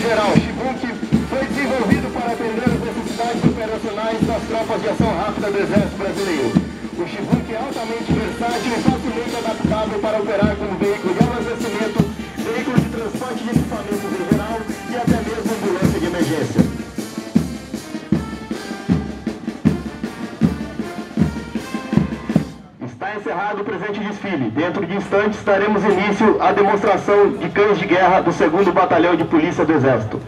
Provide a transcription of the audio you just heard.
geral. O Chibuk foi desenvolvido para atender as necessidades operacionais das tropas de ação rápida do Exército Brasileiro. O Chibuk é altamente versátil e facilmente adaptável para operar como veículo de abastecimento, veículo de transporte de equipamentos em geral e até mesmo ambulância de emergência. Está encerrado o presente desfile. Dentro de instantes daremos início à demonstração de cães de guerra do 2º Batalhão de Polícia do Exército.